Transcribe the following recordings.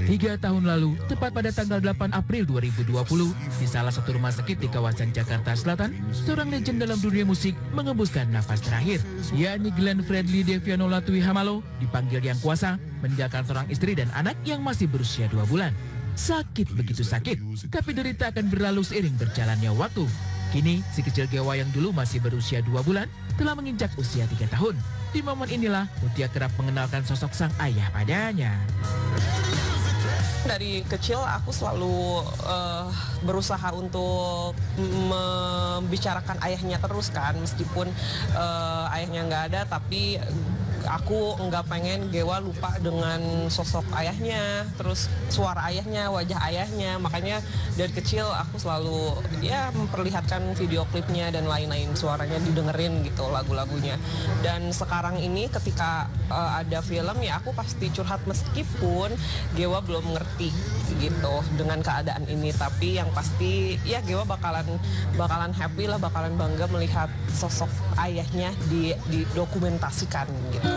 3 tahun lalu, tepat pada tanggal 8 April 2020, di salah satu rumah sakit di kawasan Jakarta Selatan, seorang legend dalam dunia musik mengembuskan nafas terakhir, yakni Glenn Fredly Deviano Latui Hamalo, dipanggil Yang Kuasa, meninggalkan seorang istri dan anak yang masih berusia 2 bulan. Sakit begitu sakit, tapi derita akan berlalu seiring berjalannya waktu. Kini, si kecil Gewa yang dulu masih berusia 2 bulan, telah menginjak usia 3 tahun. Di momen inilah, Mutia kerap mengenalkan sosok sang ayah padanya. Dari kecil aku selalu berusaha untuk membicarakan ayahnya terus kan, meskipun ayahnya nggak ada, tapi aku nggak pengen Gewa lupa dengan sosok ayahnya, terus suara ayahnya, wajah ayahnya. Makanya dari kecil aku selalu memperlihatkan video klipnya dan lain-lain, suaranya didengerin gitu, lagu-lagunya. Dan sekarang ini ketika ada film ya aku pasti curhat, meskipun Gewa belum ngerti gitu dengan keadaan ini. Tapi yang pasti ya Gewa bakalan happy lah, bakalan bangga melihat sosok ayahnya didokumentasikan gitu.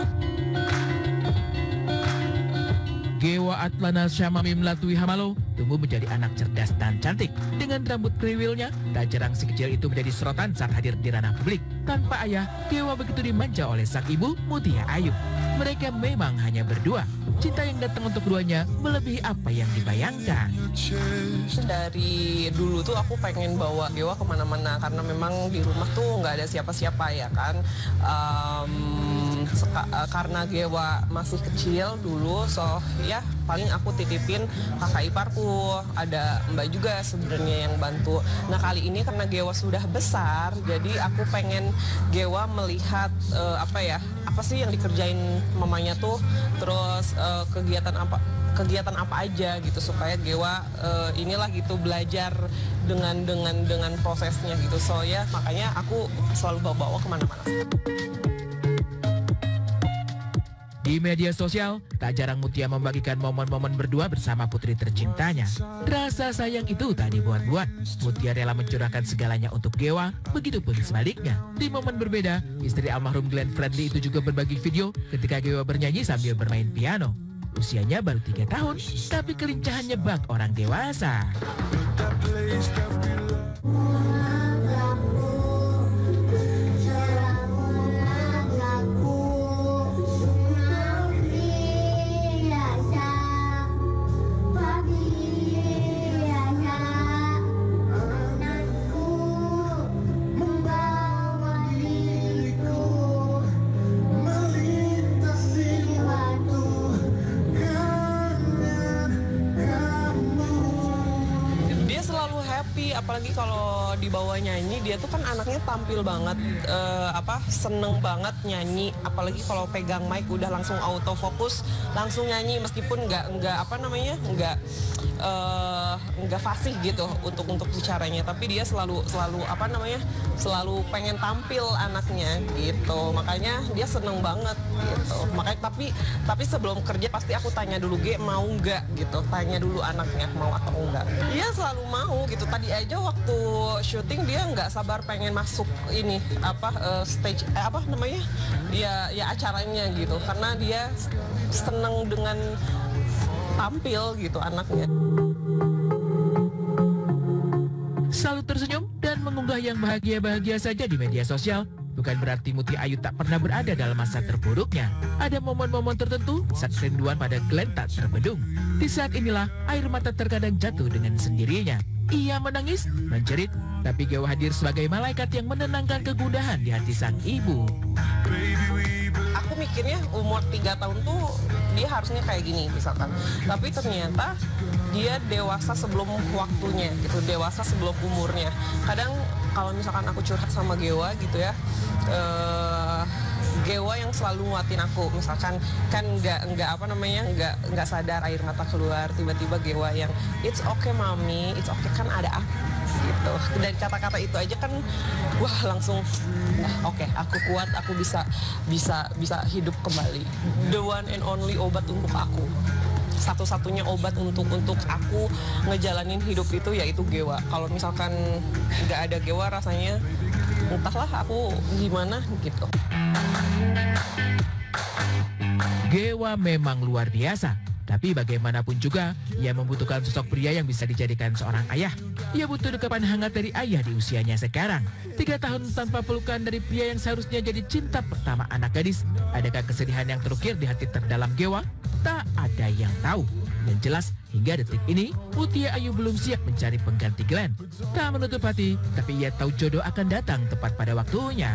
Gewa Atlana Syamamim Latui Hamalo tumbuh menjadi anak cerdas dan cantik. Dengan rambut kriwilnya, tak jarang si kecil itu menjadi sorotan saat hadir di ranah publik. Tanpa ayah, Gewa begitu dimanja oleh sang ibu, Mutia Ayu. Mereka memang hanya berdua. Cinta yang datang untuk keduanya melebihi apa yang dibayangkan. Dari dulu tuh aku pengen bawa Gewa kemana-mana, karena memang di rumah tuh nggak ada siapa-siapa ya kan. Karena Gewa masih kecil dulu, so ya paling aku titipin kakak iparku, ada mbak juga sebenarnya yang bantu. Nah kali ini karena Gewa sudah besar, jadi aku pengen Gewa melihat apa sih yang dikerjain mamanya tuh, terus kegiatan apa aja gitu, supaya Gewa inilah gitu belajar dengan prosesnya gitu. So ya makanya aku selalu bawa kemana-mana. Di media sosial, tak jarang Mutia membagikan momen-momen berdua bersama putri tercintanya. Rasa sayang itu tak dibuat-buat. Mutia rela mencurahkan segalanya untuk Gewa, begitupun sebaliknya. Di momen berbeda, istri almarhum Glenn Fredly itu juga berbagi video ketika Gewa bernyanyi sambil bermain piano. Usianya baru 3 tahun, tapi kelincahannya bak orang dewasa. Apalagi kalau dibawa nyanyi, dia tuh kan anaknya tampil banget, seneng banget nyanyi. Apalagi kalau pegang mic udah langsung autofokus, langsung nyanyi, meskipun nggak fasih gitu untuk bicaranya. Tapi dia selalu pengen tampil anaknya gitu. Makanya dia seneng banget gitu. Makanya tapi sebelum kerja pasti aku tanya dulu, mau nggak gitu. Tanya dulu anaknya mau atau enggak. Dia selalu mau gitu. Tadi aja waktu syuting dia nggak sabar pengen masuk ini stage ya acaranya gitu, karena dia seneng dengan tampil gitu anaknya. Selalu tersenyum dan mengunggah yang bahagia-bahagia saja di media sosial bukan berarti Mutia Ayu tak pernah berada dalam masa terburuknya. Ada momen-momen tertentu saat kerinduan pada Glenn tak terbendung. Di saat inilah air mata terkadang jatuh dengan sendirinya. Ia menangis, menjerit, tapi Gewa hadir sebagai malaikat yang menenangkan kegundahan di hati sang ibu. Aku mikirnya umur 3 tahun tuh dia harusnya kayak gini misalkan. Tapi ternyata dia dewasa sebelum waktunya gitu, dewasa sebelum umurnya. Kadang kalau misalkan aku curhat sama Gewa gitu ya, Gewa yang selalu nguatin aku, misalkan kan nggak sadar air mata keluar, tiba-tiba Gewa yang it's okay mami, it's okay, kan ada aku gitu. Dan kata-kata itu aja kan wah langsung oke, aku kuat, aku bisa hidup kembali. The one and only obat untuk aku, satu-satunya obat untuk aku ngejalanin hidup itu yaitu Gewa. Kalau misalkan nggak ada Gewa rasanya entahlah aku gimana gitu. Gewa memang luar biasa. Tapi bagaimanapun juga, ia membutuhkan sosok pria yang bisa dijadikan seorang ayah. Ia butuh dekapan hangat dari ayah di usianya sekarang. 3 tahun tanpa pelukan dari pria yang seharusnya jadi cinta pertama anak gadis. Adakah kesedihan yang terukir di hati terdalam Gewa? Tak ada yang tahu. Yang jelas, hingga detik ini, Mutia Ayu belum siap mencari pengganti Glenn. Tak menutup hati, tapi ia tahu jodoh akan datang tepat pada waktunya.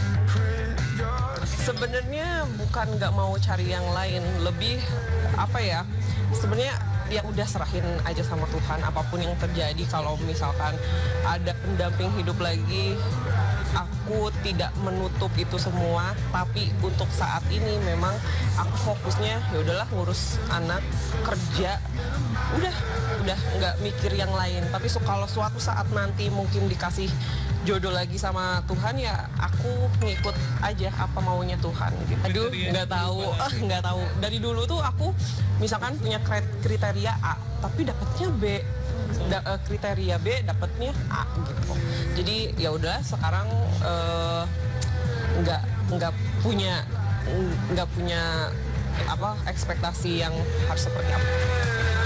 Sebenarnya bukan nggak mau cari yang lain, lebih apa ya? Sebenarnya ya udah serahin aja sama Tuhan apapun yang terjadi. Kalau misalkan ada pendamping hidup lagi, aku tidak menutup itu semua. Tapi untuk saat ini memang aku fokusnya ya udahlah ngurus anak, kerja, udah nggak mikir yang lain. Tapi kalau suatu saat nanti mungkin dikasih jodoh lagi sama Tuhan, ya aku ngikut aja apa maunya Tuhan gitu. Aduh, nggak tahu. Dari dulu tuh aku misalkan punya kriteria A, tapi dapatnya B. Kriteria B dapatnya A gitu. Jadi ya udah sekarang nggak punya apa ekspektasi yang harus seperti apa.